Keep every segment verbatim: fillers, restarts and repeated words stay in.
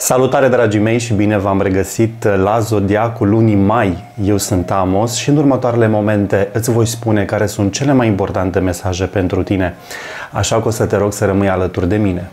Salutare, dragii mei, și bine v-am regăsit la Zodiacul lunii mai. Eu sunt Amos și în următoarele momente îți voi spune care sunt cele mai importante mesaje pentru tine. Așa că o să te rog să rămâi alături de mine.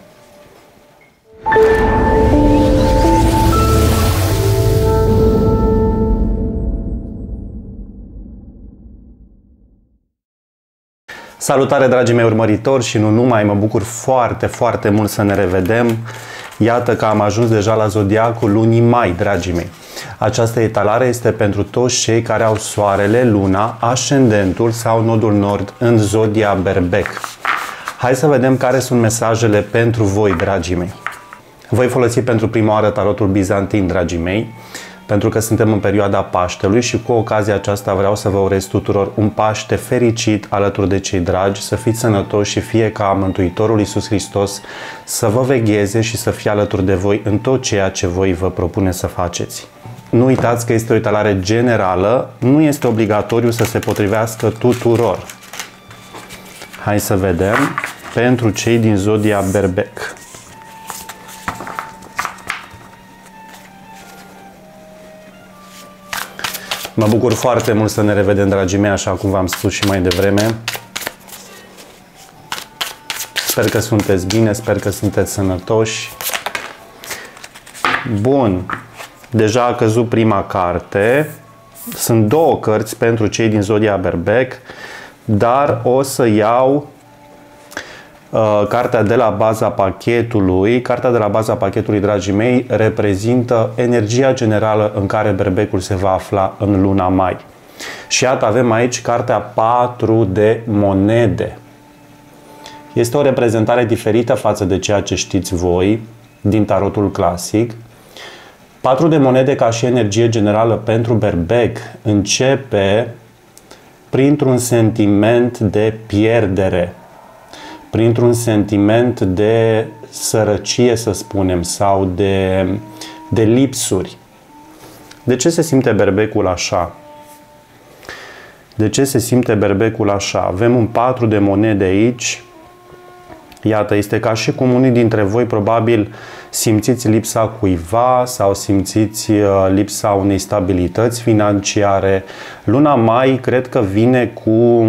Salutare, dragii mei urmăritori, și nu numai, mă bucur foarte, foarte mult să ne revedem. Iată că am ajuns deja la Zodiacul lunii mai, dragii mei. Această etalare este pentru toți cei care au soarele, luna, ascendentul sau nodul nord în Zodia Berbec. Hai să vedem care sunt mesajele pentru voi, dragii mei. Voi folosi pentru prima oară tarotul bizantin, dragii mei, pentru că suntem în perioada Paștelui și cu ocazia aceasta vreau să vă urez tuturor un Paște fericit alături de cei dragi, să fiți sănătoși și fie ca Mântuitorul Iisus Hristos să vă vegheze și să fie alături de voi în tot ceea ce voi vă propune să faceți. Nu uitați că este o etalare generală, nu este obligatoriu să se potrivească tuturor. Hai să vedem pentru cei din Zodia Berbec. Mă bucur foarte mult să ne revedem, dragii mei, așa cum v-am spus și mai devreme. Sper că sunteți bine, sper că sunteți sănătoși. Bun, deja a căzut prima carte. Sunt două cărți pentru cei din Zodia Berbec, dar o să iau uh, cartea de la baza pachetului. Cartea de la baza pachetului, dragii mei, reprezintă energia generală în care Berbecul se va afla în luna mai. Și iată, avem aici cartea patru de monede. Este o reprezentare diferită față de ceea ce știți voi din tarotul clasic. patru de monede ca și energie generală pentru Berbec începe printr-un sentiment de pierdere, printr-un sentiment de sărăcie, să spunem, sau de, de lipsuri. De ce se simte Berbecul așa? De ce se simte Berbecul așa? Avem un patru de monede aici. Iată, este ca și cum unii dintre voi probabil simțiți lipsa cuiva sau simțiți lipsa unei stabilități financiare. Luna mai cred că vine cu,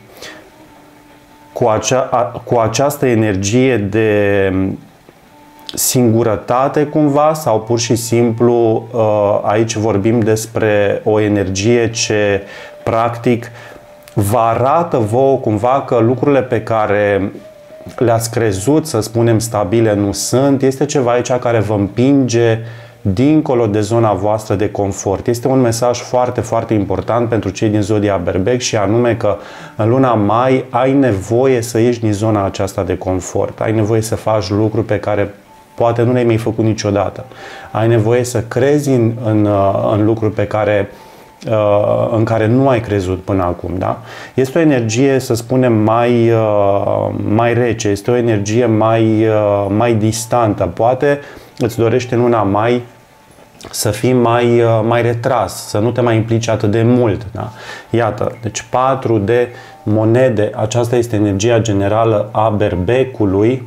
cu, acea, cu această energie de singurătate cumva, sau pur și simplu aici vorbim despre o energie ce practic vă arată vouă cumva că lucrurile pe care le-ați crezut, să spunem, stabile nu sunt. Este ceva aici care vă împinge dincolo de zona voastră de confort. Este un mesaj foarte, foarte important pentru cei din Zodia Berbec, și anume că în luna mai ai nevoie să ieși din zona aceasta de confort. Ai nevoie să faci lucruri pe care poate nu le-ai mai făcut niciodată. Ai nevoie să crezi în, în, în lucruri pe care în care nu ai crezut până acum, da? Este o energie, să spunem, mai, mai rece, este o energie mai, mai distantă. Poate îți dorește în luna mai să fii mai, mai retras, să nu te mai implici atât de mult, da? Iată, deci patru de monede, aceasta este energia generală a Berbecului.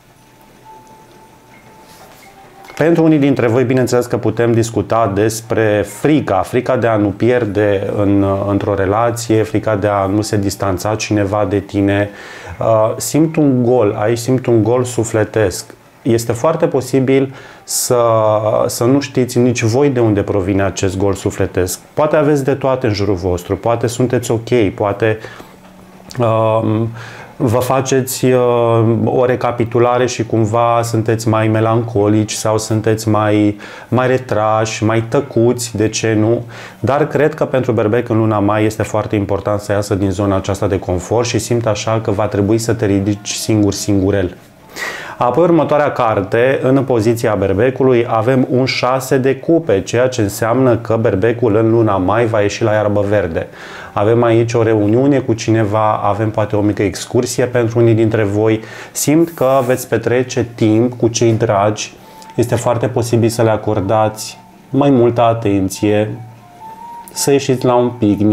Pentru unii dintre voi, bineînțeles că putem discuta despre frica, frica de a nu pierde în, într-o relație, frica de a nu se distanța cineva de tine. Simt un gol, aici simt un gol sufletesc. Este foarte posibil să, să nu știți nici voi de unde provine acest gol sufletesc. Poate aveți de toate în jurul vostru, poate sunteți ok, poate Uh, vă faceți uh, o recapitulare și cumva sunteți mai melancolici sau sunteți mai, mai retrași, mai tăcuți, de ce nu? Dar cred că pentru Berbec în luna mai este foarte important să iasă din zona aceasta de confort și simt așa că va trebui să te ridici singur, singurel. Apoi, următoarea carte, în poziția Berbecului, avem un șase de cupe, ceea ce înseamnă că Berbecul în luna mai va ieși la iarbă verde. Avem aici o reuniune cu cineva, avem poate o mică excursie pentru unii dintre voi. Simt că veți petrece timp cu cei dragi. Este foarte posibil să le acordați mai multă atenție, să ieșiți la un picnic,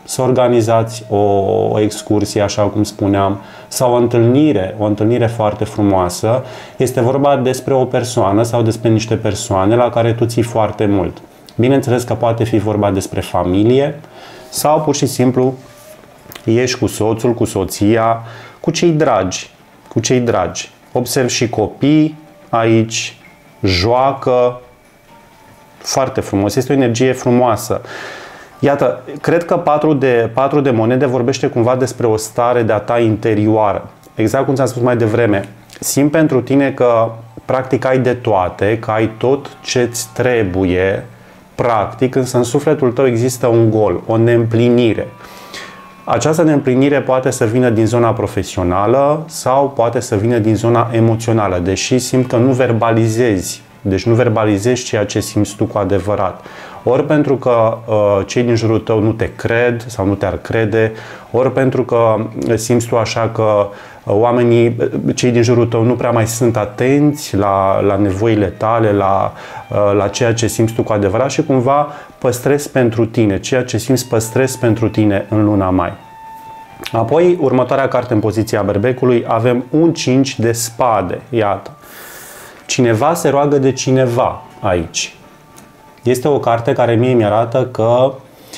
să organizați o, o excursie, așa cum spuneam, sau o întâlnire, o întâlnire foarte frumoasă. Este vorba despre o persoană sau despre niște persoane la care tu ții foarte mult. Bineînțeles că poate fi vorba despre familie sau pur și simplu ești cu soțul, cu soția, cu cei dragi, cu cei dragi. Observ și copii aici, joacă, foarte frumos, este o energie frumoasă. Iată, cred că patru de, patru de monede vorbește cumva despre o stare de-a ta interioară. Exact cum ți-am spus mai devreme, simt pentru tine că practic ai de toate, că ai tot ce-ți trebuie, practic, însă în sufletul tău există un gol, o neîmplinire. Această neîmplinire poate să vină din zona profesională sau poate să vină din zona emoțională, deși simt că nu verbalizezi, deci nu verbalizezi ceea ce simți tu cu adevărat. Ori pentru că uh, cei din jurul tău nu te cred sau nu te-ar crede, ori pentru că simți tu așa că uh, oamenii, cei din jurul tău nu prea mai sunt atenți la, la nevoile tale, la, uh, la ceea ce simți tu cu adevărat și cumva păstrezi pentru tine, ceea ce simți păstrezi pentru tine în luna mai. Apoi, următoarea carte în poziția berbecului, avem un cinci de spade, iată. Cineva se roagă de cineva aici. Este o carte care mie mi-arată că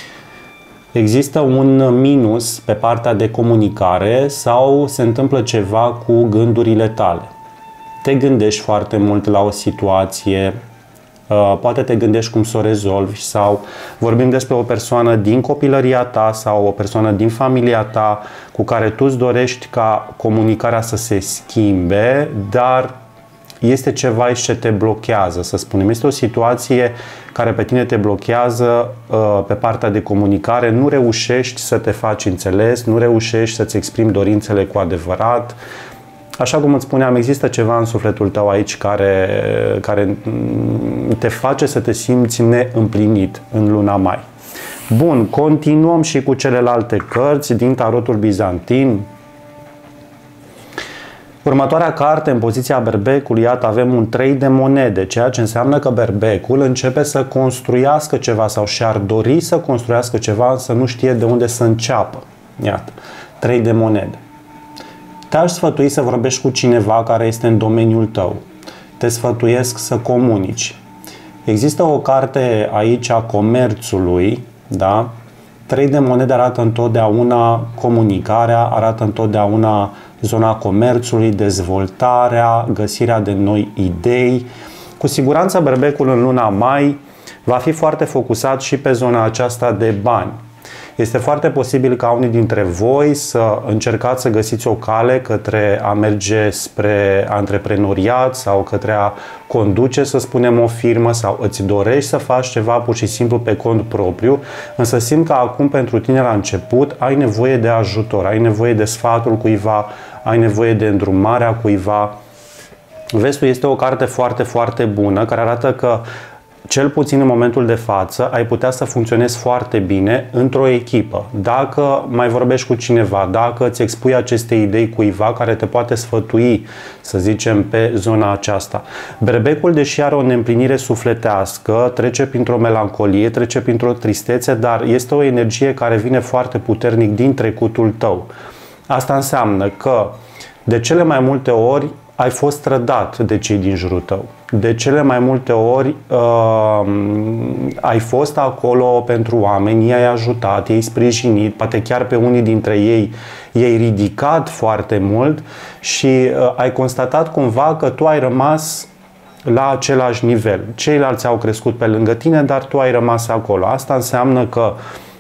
există un minus pe partea de comunicare sau se întâmplă ceva cu gândurile tale. Te gândești foarte mult la o situație, poate te gândești cum să o rezolvi sau vorbim despre o persoană din copilăria ta sau o persoană din familia ta cu care tu îți dorești ca comunicarea să se schimbe, dar este ceva aici ce te blochează, să spunem. Este o situație care pe tine te blochează uh, pe partea de comunicare, nu reușești să te faci înțeles, nu reușești să-ți exprimi dorințele cu adevărat. Așa cum îți spuneam, există ceva în sufletul tău aici care, care te face să te simți neîmplinit în luna mai. Bun, continuăm și cu celelalte cărți din tarotul bizantin. Următoarea carte în poziția berbecului, iată, avem un trei de monede, ceea ce înseamnă că berbecul începe să construiască ceva sau și-ar dori să construiască ceva, însă nu știe de unde să înceapă. Iată, trei de monede. Te-aș sfătui să vorbești cu cineva care este în domeniul tău. Te sfătuiesc să comunici. Există o carte aici a comerțului, da? Trei de monede arată întotdeauna comunicarea, arată întotdeauna zona comerțului, dezvoltarea, găsirea de noi idei. Cu siguranță berbecul în luna mai va fi foarte focusat și pe zona aceasta de bani. Este foarte posibil ca unii dintre voi să încercați să găsiți o cale către a merge spre antreprenoriat sau către a conduce, să spunem, o firmă sau îți dorești să faci ceva pur și simplu pe cont propriu, însă simt că acum pentru tine la început ai nevoie de ajutor, ai nevoie de sfatul cuiva, ai nevoie de îndrumarea cuiva. Vestul este o carte foarte, foarte bună care arată că cel puțin în momentul de față ai putea să funcționezi foarte bine într-o echipă. Dacă mai vorbești cu cineva, dacă îți expui aceste idei cuiva care te poate sfătui, să zicem, pe zona aceasta. Berbecul, deși are o neîmplinire sufletească, trece printr-o melancolie, trece printr-o tristețe, dar este o energie care vine foarte puternic din trecutul tău. Asta înseamnă că de cele mai multe ori ai fost trădat de cei din jurul tău. De cele mai multe ori uh, ai fost acolo pentru oameni, i-ai ajutat, i-ai sprijinit, poate chiar pe unii dintre ei i-ai ridicat foarte mult și uh, ai constatat cumva că tu ai rămas la același nivel. Ceilalți au crescut pe lângă tine, dar tu ai rămas acolo. Asta înseamnă că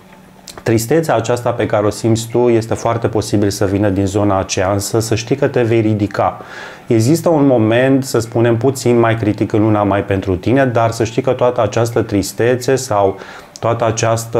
tristețea aceasta pe care o simți tu este foarte posibil să vină din zona aceea, însă să știi că te vei ridica. Există un moment, să spunem, puțin mai critic în luna mai pentru tine, dar să știi că toată această tristețe sau toată această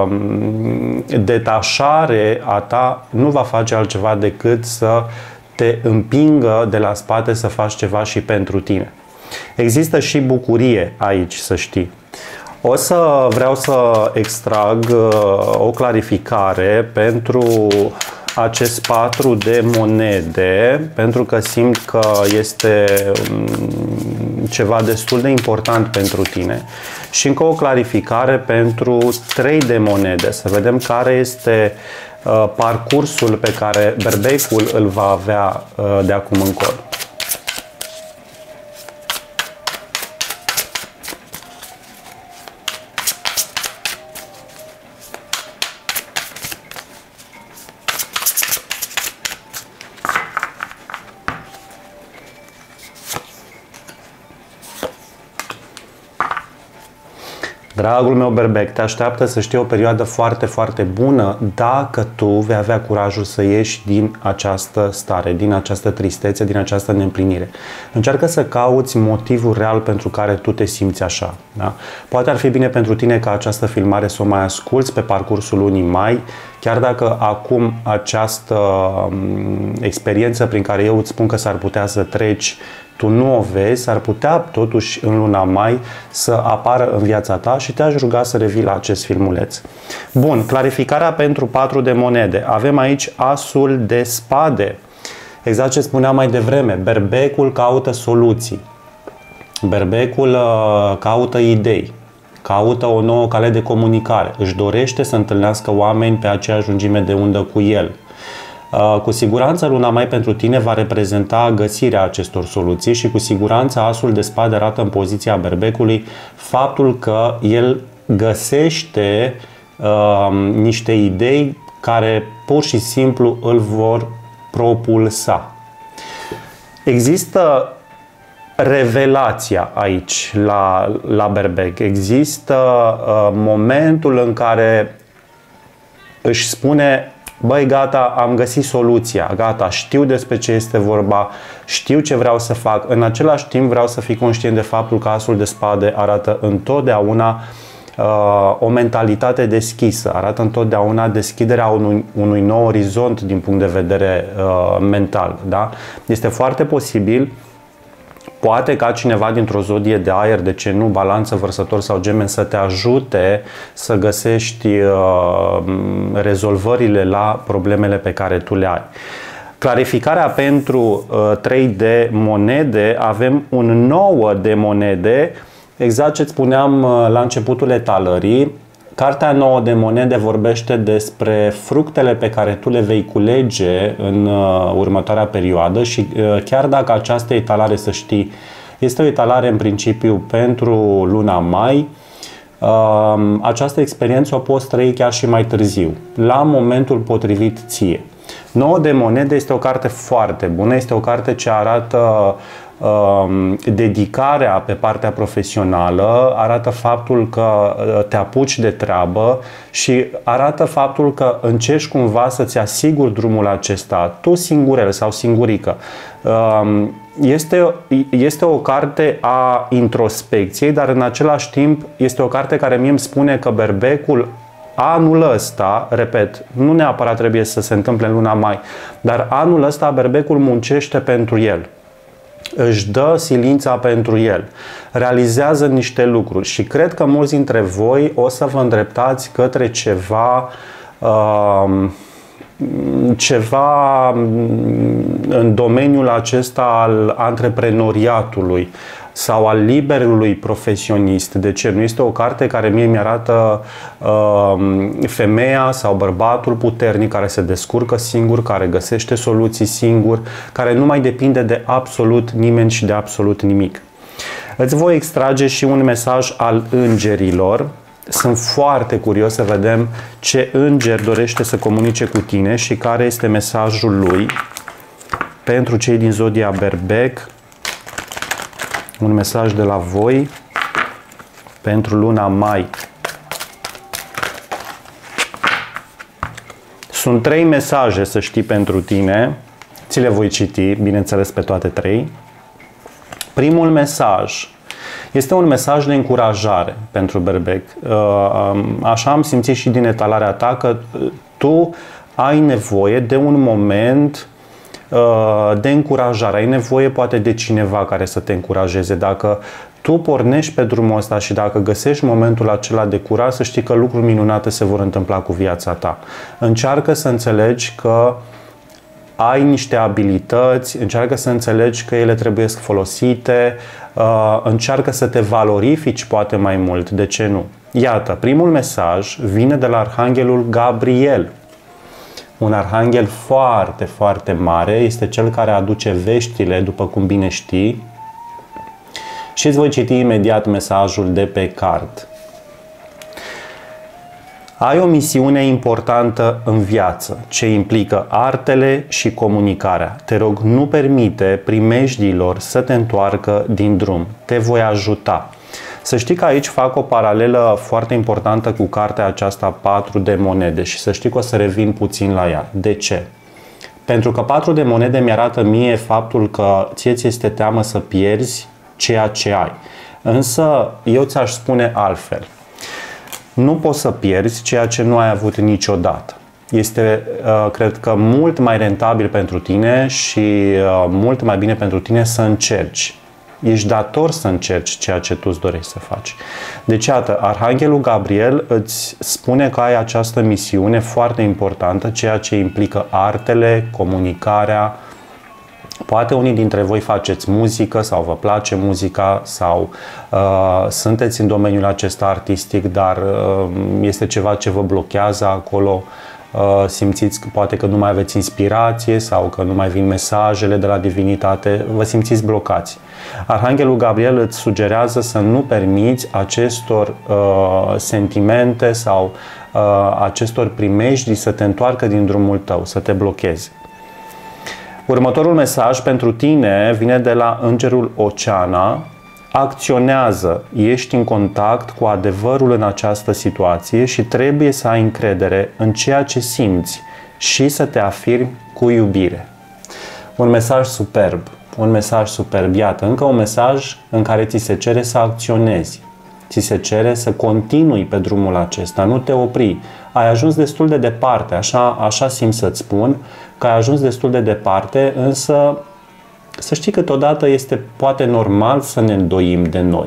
detașare a ta nu va face altceva decât să te împingă de la spate să faci ceva și pentru tine. Există și bucurie aici, să știi. O să vreau să extrag o clarificare pentru acest patru de monede, pentru că simt că este ceva destul de important pentru tine. Și încă o clarificare pentru trei de monede, să vedem care este uh, parcursul pe care berbecul îl va avea uh, de acum încolo. Dragul meu berbec, te așteaptă să știi o perioadă foarte, foarte bună dacă tu vei avea curajul să ieși din această stare, din această tristețe, din această neîmplinire. Încearcă să cauți motivul real pentru care tu te simți așa. Da? Poate ar fi bine pentru tine ca această filmare să o mai asculți pe parcursul lunii mai, chiar dacă acum această experiență prin care eu îți spun că s-ar putea să treci, tu nu o vezi, ar putea totuși în luna mai să apară în viața ta și te-aș ruga să revii la acest filmuleț. Bun, clarificarea pentru patru de monede. Avem aici asul de spade. Exact ce spuneam mai devreme, berbecul caută soluții. Berbecul uh, caută idei. Caută o nouă cale de comunicare. Își dorește să întâlnească oameni pe aceeași lungime de undă cu el. Cu siguranță luna mai pentru tine va reprezenta găsirea acestor soluții și cu siguranță asul de spade arată în poziția berbecului faptul că el găsește uh, niște idei care pur și simplu îl vor propulsa. Există revelația aici la, la berbec. Există uh, momentul în care își spune: băi, gata, am găsit soluția, gata, știu despre ce este vorba, știu ce vreau să fac. În același timp vreau să fii conștient de faptul că asul de spade arată întotdeauna uh, o mentalitate deschisă, arată întotdeauna deschiderea unui, unui nou orizont din punct de vedere uh, mental. Da? Este foarte posibil, poate ca cineva dintr-o zodie de aer, de ce nu, Balanță, Vărsător sau Gemeni, să te ajute să găsești uh, rezolvările la problemele pe care tu le ai. Clarificarea pentru uh, trei de monede, avem un nouă de monede, exact ce spuneam uh, la începutul etalării. Cartea nouă de monede vorbește despre fructele pe care tu le vei culege în uh, următoarea perioadă și uh, chiar dacă această etalare, să știi, este o etalare în principiu pentru luna mai, uh, această experiență o poți trăi chiar și mai târziu, la momentul potrivit ție. Nouă de monede este o carte foarte bună, este o carte ce arată dedicarea pe partea profesională, arată faptul că te apuci de treabă și arată faptul că încerci cumva să-ți asiguri drumul acesta, tu singurel sau singurică. Este, este o carte a introspecției, dar în același timp este o carte care mie îmi spune că berbecul anul ăsta, repet, nu neapărat trebuie să se întâmple în luna mai, dar anul ăsta berbecul muncește pentru el. Își dă silința pentru el, realizează niște lucruri și cred că mulți dintre voi o să vă îndreptați către ceva, uh, ceva în domeniul acesta al antreprenoriatului sau al liberului profesionist. De ce? Nu este o carte care mie mi-arată uh, femeia sau bărbatul puternic care se descurcă singur, care găsește soluții singur, care nu mai depinde de absolut nimeni și de absolut nimic. Îți voi extrage și un mesaj al îngerilor. Sunt foarte curios să vedem ce înger dorește să comunice cu tine și care este mesajul lui pentru cei din zodia Berbec. Un mesaj de la voi pentru luna mai. Sunt trei mesaje, să știi, pentru tine. Ți le voi citi, bineînțeles, pe toate trei. Primul mesaj este un mesaj de încurajare pentru Berbec. Așa am simțit și din etalarea ta că tu ai nevoie de un moment de încurajare. Ai nevoie poate de cineva care să te încurajeze. Dacă tu pornești pe drumul ăsta și dacă găsești momentul acela de curaj, să știi că lucruri minunate se vor întâmpla cu viața ta. Încearcă să înțelegi că ai niște abilități, încearcă să înțelegi că ele trebuie folosite, uh, încearcă să te valorifici poate mai mult, de ce nu? Iată, primul mesaj vine de la Arhanghelul Gabriel. Un arhanghel foarte, foarte mare, este cel care aduce veștile, după cum bine știi. Și îți voi citi imediat mesajul de pe card. Ai o misiune importantă în viață, ce implică artele și comunicarea. Te rog, nu permite primejdiilor să te întoarcă din drum. Te voi ajuta. Să știi că aici fac o paralelă foarte importantă cu cartea aceasta patru de monede și să știi că o să revin puțin la ea. De ce? Pentru că patru de monede mi-arată mie faptul că ție ți este teamă să pierzi ceea ce ai. Însă eu ți-aș spune altfel. Nu poți să pierzi ceea ce nu ai avut niciodată. Este, cred că, mult mai rentabil pentru tine și mult mai bine pentru tine să încerci. Ești dator să încerci ceea ce tu îți dorești să faci. Deci, iată, Arhanghelul Gabriel îți spune că ai această misiune foarte importantă, ceea ce implică artele, comunicarea. Poate unii dintre voi faceți muzică sau vă place muzica sau uh, sunteți în domeniul acesta artistic, dar uh, este ceva ce vă blochează acolo. Uh, simțiți că poate că nu mai aveți inspirație sau că nu mai vin mesajele de la divinitate, vă simțiți blocați. Arhanghelul Gabriel îți sugerează să nu permiți acestor uh, sentimente sau uh, acestor primejdii să te întoarcă din drumul tău, să te blocheze. Următorul mesaj pentru tine vine de la Îngerul Oceana. Acționează, ești în contact cu adevărul în această situație și trebuie să ai încredere în ceea ce simți și să te afirmi cu iubire. Un mesaj superb, un mesaj superb. Iată, încă un mesaj în care ți se cere să acționezi. Ți se cere să continui pe drumul acesta, nu te opri. Ai ajuns destul de departe, așa, așa simt să-ți spun, că ai ajuns destul de departe, însă să știi că totodată este poate normal să ne îndoim de noi.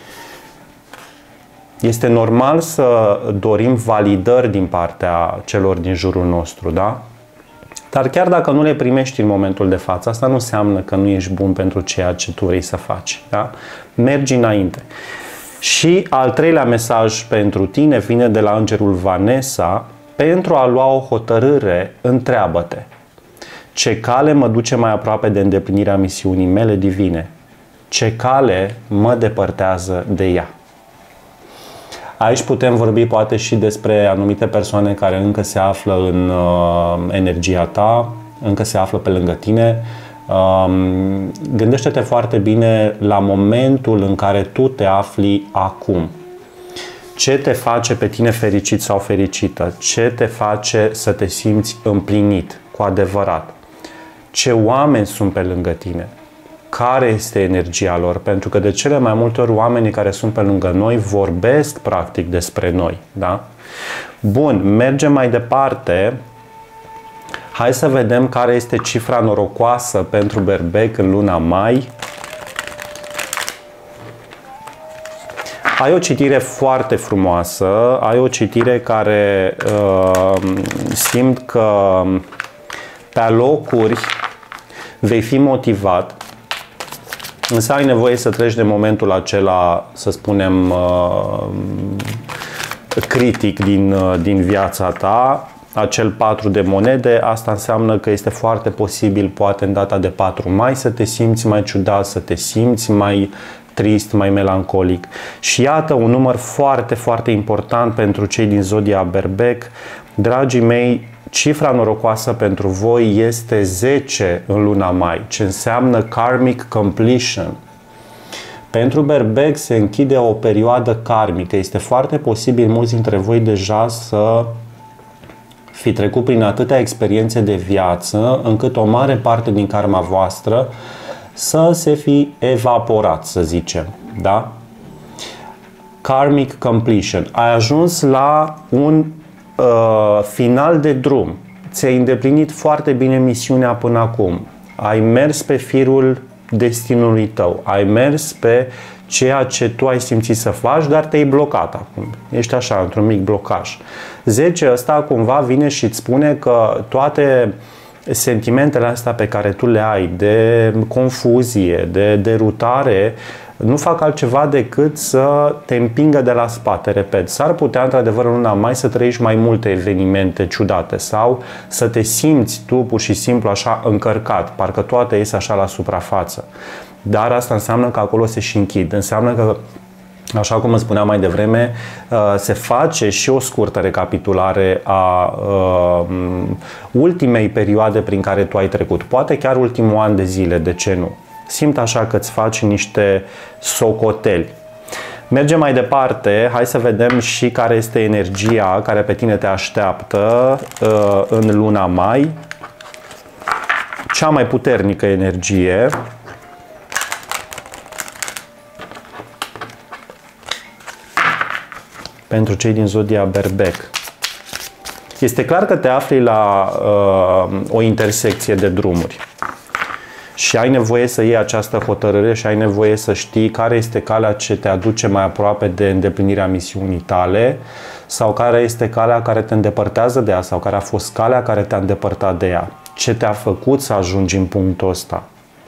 Este normal să dorim validări din partea celor din jurul nostru, da? Dar chiar dacă nu le primești în momentul de față, asta nu înseamnă că nu ești bun pentru ceea ce tu vrei să faci, da? Mergi înainte. Și al treilea mesaj pentru tine vine de la Îngerul Vanessa. Pentru a lua o hotărâre, întreabă-te: ce cale mă duce mai aproape de îndeplinirea misiunii mele divine? Ce cale mă depărtează de ea? Aici putem vorbi poate și despre anumite persoane care încă se află în uh, energia ta, încă se află pe lângă tine. Um, gândește-te foarte bine la momentul în care tu te afli acum. Ce te face pe tine fericit sau fericită? Ce te face să te simți împlinit cu adevărat? Ce oameni sunt pe lângă tine? Care este energia lor? Pentru că de cele mai multe ori oamenii care sunt pe lângă noi vorbesc practic despre noi, da? Bun, mergem mai departe. Hai să vedem care este cifra norocoasă pentru berbec în luna mai. Ai o citire foarte frumoasă, ai o citire care uh, simt că pe alocuri vei fi motivat, însă ai nevoie să treci de momentul acela, să spunem, uh, critic din, uh, din viața ta, acel patru de monede. Asta înseamnă că este foarte posibil, poate în data de patru mai, să te simți mai ciudat, să te simți mai trist, mai melancolic. Și iată un număr foarte, foarte important pentru cei din zodia Berbec. Dragii mei, cifra norocoasă pentru voi este zece în luna mai, ce înseamnă karmic completion. Pentru Berbec se închide o perioadă karmică. Este foarte posibil mulți dintre voi deja să fi trecut prin atâtea experiențe de viață, încât o mare parte din karma voastră să se fi evaporat, să zicem, da? Karmic completion. Ai ajuns la un uh, final de drum. Ți-ai îndeplinit foarte bine misiunea până acum. Ai mers pe firul destinului tău. Ai mers pe ceea ce tu ai simțit să faci, dar te-ai blocat acum. Ești așa, într-un mic blocaj. zece ăsta cumva vine și îți spune că toate sentimentele astea pe care tu le ai de confuzie, de derutare, nu fac altceva decât să te împingă de la spate, repet. S-ar putea, într-adevăr, în luna mai să trăiești mai multe evenimente ciudate sau să te simți tu pur și simplu așa încărcat, parcă toate ies așa la suprafață. Dar asta înseamnă că acolo se și închid. Înseamnă că, așa cum îți spuneam mai devreme, se face și o scurtă recapitulare a ultimei perioade prin care tu ai trecut. Poate chiar ultimul an de zile, de ce nu? Simt așa că îți faci niște socoteli. Mergem mai departe, hai să vedem și care este energia care pe tine te așteaptă în luna mai. Cea mai puternică energie. Pentru cei din zodia Berbec. Este clar că te afli la uh, o intersecție de drumuri și ai nevoie să iei această hotărâre și ai nevoie să știi care este calea ce te aduce mai aproape de îndeplinirea misiunii tale sau care este calea care te îndepărtează de ea sau care a fost calea care te-a îndepărtat de ea. Ce te-a făcut să ajungi în punctul ăsta.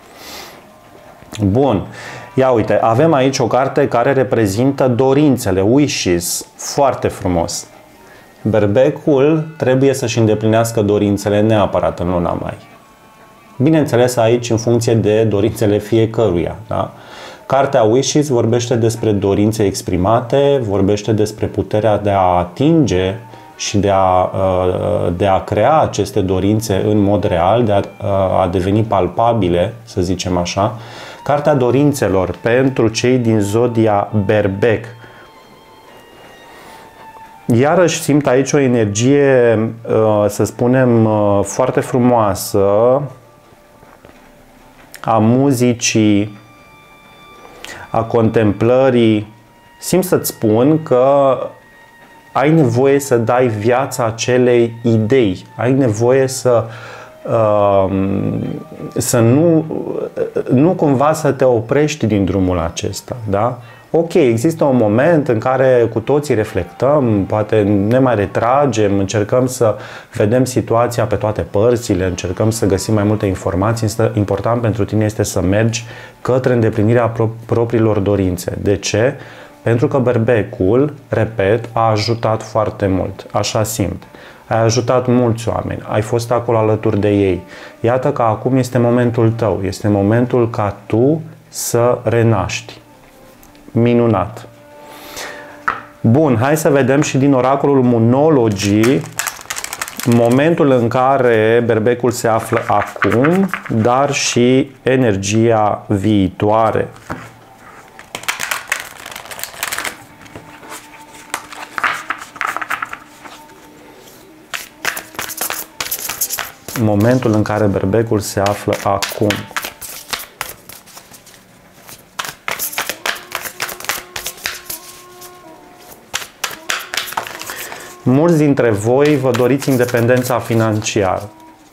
Bun. Ia uite, avem aici o carte care reprezintă dorințele, wishes, foarte frumos. Berbecul trebuie să-și îndeplinească dorințele neapărat în luna mai. Bineînțeles aici în funcție de dorințele fiecăruia. Da? Cartea Wishes vorbește despre dorințe exprimate, vorbește despre puterea de a atinge și de a, de a crea aceste dorințe în mod real, de a, a deveni palpabile, să zicem așa. Cartea dorințelor pentru cei din zodia Berbec. Iarăși simt aici o energie, să spunem, foarte frumoasă a muzicii, a contemplării. Simt să-ți spun că ai nevoie să dai viața acelei idei. Ai nevoie să să nu, nu cumva să te oprești din drumul acesta, da? Ok, există un moment în care cu toții reflectăm, poate ne mai retragem, încercăm să vedem situația pe toate părțile, încercăm să găsim mai multe informații, însă important pentru tine este să mergi către îndeplinirea pro propriilor dorințe. De ce? Pentru că Berbecul, repet, a ajutat foarte mult, așa simt. Ai ajutat mulți oameni, ai fost acolo alături de ei. Iată că acum este momentul tău, este momentul ca tu să renaști. Minunat! Bun, hai să vedem și din oracolul Moonology momentul în care Berbecul se află acum, dar și energia viitoare. Momentul în care Berbecul se află acum. Mulți dintre voi vă doriți independența financiară.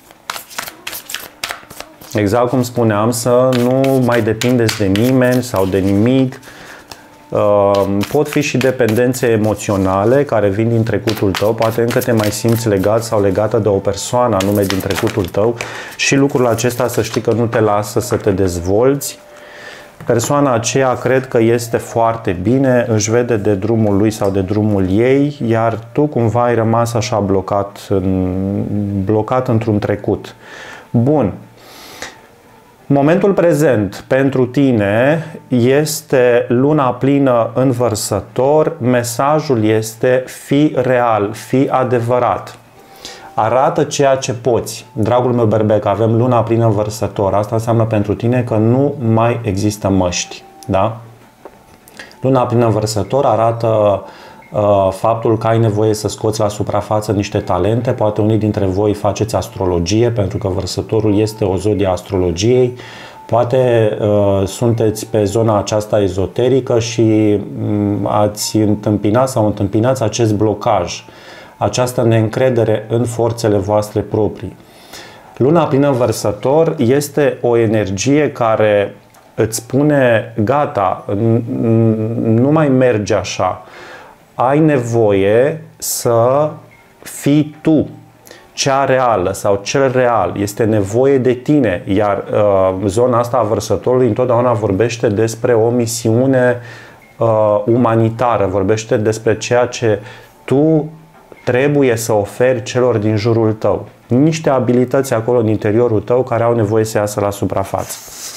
Exact cum spuneam, să nu mai depindeți de nimeni sau de nimic. Pot fi și dependențe emoționale care vin din trecutul tău, poate încă te mai simți legat sau legată de o persoană anume din trecutul tău și lucrul acesta să știi că nu te lasă să te dezvolți. Persoana aceea cred că este foarte bine, își vede de drumul lui sau de drumul ei, iar tu cumva ai rămas așa blocat, în, blocat într-un trecut. Bun. Momentul prezent pentru tine este luna plină în Vărsător. Mesajul este: fii real, fii adevărat. Arată ceea ce poți. Dragul meu Berbec, avem luna plină în Vărsător. Asta înseamnă pentru tine că nu mai există măști. Da? Luna plină în Vărsător arată uh, faptul că ai nevoie să scoți la suprafață niște talente. Poate unii dintre voi faceți astrologie, pentru că Vărsătorul este o zodie a astrologiei. Poate uh, sunteți pe zona aceasta ezoterică și um, ați întâmpinat sau întâmpinați acest blocaj, această neîncredere în forțele voastre proprii. Luna plină în Vărsător este o energie care îți spune: gata, nu mai merge așa. Ai nevoie să fii tu. cea reală sau cel real este nevoie de tine, iar uh, zona asta a vărsătorului întotdeauna vorbește despre o misiune uh, umanitară, vorbește despre ceea ce tu trebuie să oferi celor din jurul tău. Niște abilități acolo în interiorul tău care au nevoie să iasă la suprafață.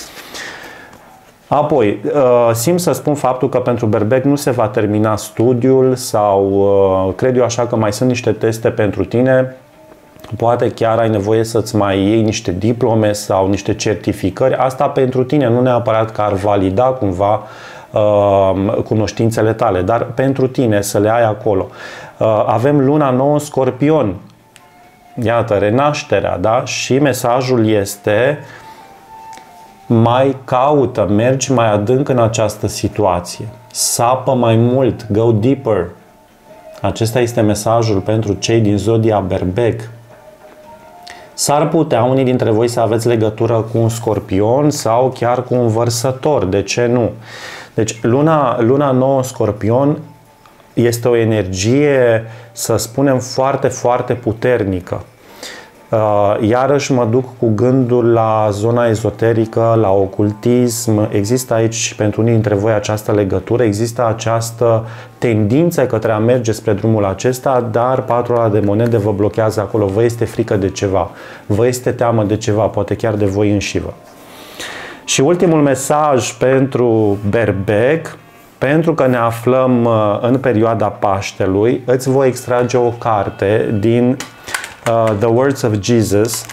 Apoi, simt să spun faptul că pentru berbec nu se va termina studiul sau cred eu așa că mai sunt niște teste pentru tine. Poate chiar ai nevoie să-ți mai iei niște diplome sau niște certificări. Asta pentru tine, nu neapărat că ar valida cumva cunoștințele tale, dar pentru tine să le ai acolo. Avem luna nouă Scorpion. Iată, renașterea, da? Și mesajul este: mai caută, mergi mai adânc în această situație. Sapă mai mult, go deeper. Acesta este mesajul pentru cei din zodia Berbec. S-ar putea unii dintre voi să aveți legătură cu un Scorpion sau chiar cu un Vărsător. De ce nu? Deci luna, luna nouă Scorpion este o energie, să spunem, foarte, foarte puternică. Iarăși mă duc cu gândul la zona ezoterică, la ocultism. Există aici pentru unii dintre voi această legătură, există această tendință către a merge spre drumul acesta, dar patrul ăla de monede vă blochează acolo. Vă este frică de ceva, vă este teamă de ceva, poate chiar de voi înșivă. Și ultimul mesaj pentru Berbec, pentru că ne aflăm în perioada Paștelui, îți voi extrage o carte din Uh, The Words of Jesus.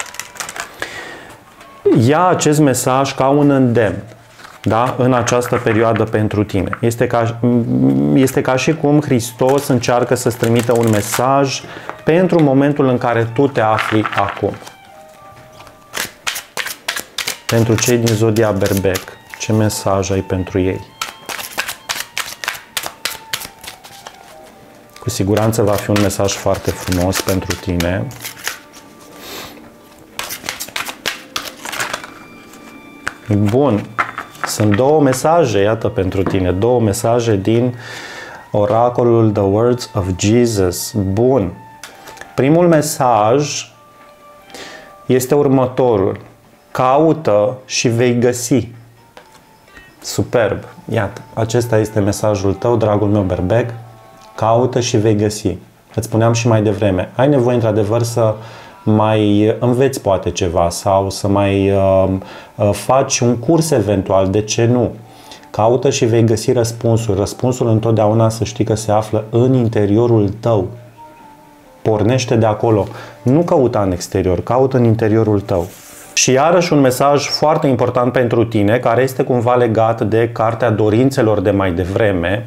Ia acest mesaj ca un îndemn, da? În această perioadă pentru tine. Este ca, este ca și cum Hristos încearcă să-ți trimită un mesaj pentru momentul în care tu te afli acum. Pentru cei din zodia Berbec, ce mesaj ai pentru ei? Cu siguranță va fi un mesaj foarte frumos pentru tine. Bun. Sunt două mesaje, iată, pentru tine. Două mesaje din oracolul The Words of Jesus. Bun. Primul mesaj este următorul. Caută și vei găsi. Superb. Iată, acesta este mesajul tău, dragul meu Berbec. Caută și vei găsi. Îți spuneam și mai devreme, ai nevoie într-adevăr să mai înveți poate ceva sau să mai uh, uh, faci un curs eventual, de ce nu? Caută și vei găsi răspunsul. Răspunsul întotdeauna să știi că se află în interiorul tău. Pornește de acolo. Nu căuta în exterior, caută în interiorul tău. Și iarăși un mesaj foarte important pentru tine, care este cumva legat de cartea dorințelor de mai devreme.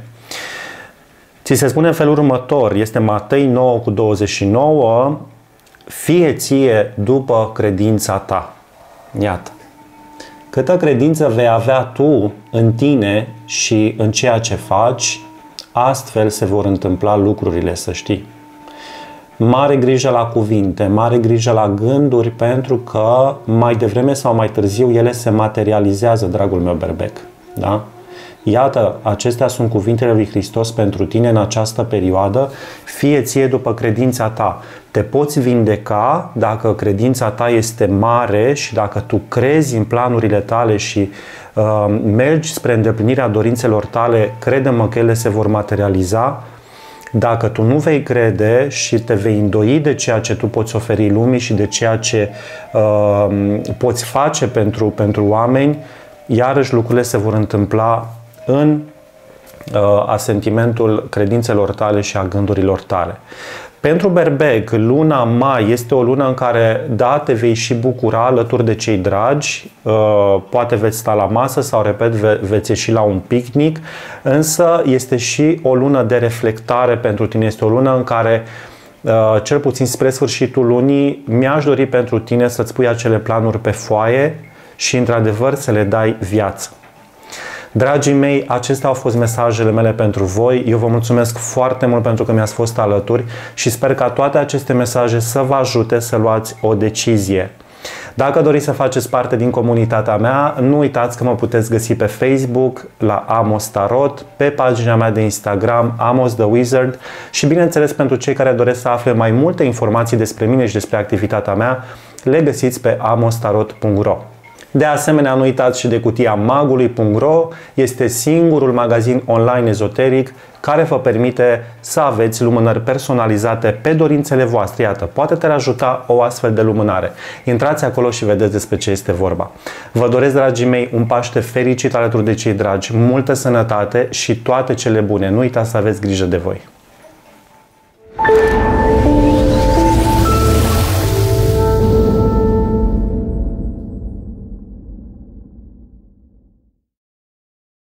Ți se spune în felul următor, este Matei nouă cu douăzeci și nouă, fie ție după credința ta. Iată. Câtă credință vei avea tu în tine și în ceea ce faci, astfel se vor întâmpla lucrurile, să știi. Mare grijă la cuvinte, mare grijă la gânduri, pentru că mai devreme sau mai târziu ele se materializează, dragul meu Berbec. Da? Iată, acestea sunt cuvintele lui Hristos pentru tine în această perioadă. Fie ție după credința ta. Te poți vindeca dacă credința ta este mare și dacă tu crezi în planurile tale și uh, mergi spre îndeplinirea dorințelor tale, crede-mă că ele se vor materializa. Dacă tu nu vei crede și te vei îndoi de ceea ce tu poți oferi lumii și de ceea ce uh, poți face pentru, pentru oameni, iarăși lucrurile se vor întâmpla în uh, asentimentul credințelor tale și a gândurilor tale. Pentru Berbec, luna mai este o lună în care, da, te vei și bucura alături de cei dragi, uh, poate veți sta la masă sau, repet, ve veți ieși la un picnic, însă este și o lună de reflectare pentru tine, este o lună în care, uh, cel puțin spre sfârșitul lunii, mi-aș dori pentru tine să-ți pui acele planuri pe foaie și, într-adevăr, să le dai viață. Dragii mei, acestea au fost mesajele mele pentru voi. Eu vă mulțumesc foarte mult pentru că mi-ați fost alături și sper ca toate aceste mesaje să vă ajute să luați o decizie. Dacă doriți să faceți parte din comunitatea mea, nu uitați că mă puteți găsi pe Facebook la Amos Tarot, pe pagina mea de Instagram Amos the Wizard și, bineînțeles, pentru cei care doresc să afle mai multe informații despre mine și despre activitatea mea, le găsiți pe amos tarot punct ro. De asemenea, nu uitați și de cutia magului punct ro, este singurul magazin online ezoteric care vă permite să aveți lumânări personalizate pe dorințele voastre. Iată, poate te ajuta o astfel de lumânare. Intrați acolo și vedeți despre ce este vorba. Vă doresc, dragii mei, un Paște fericit alături de cei dragi, multă sănătate și toate cele bune. Nu uitați să aveți grijă de voi.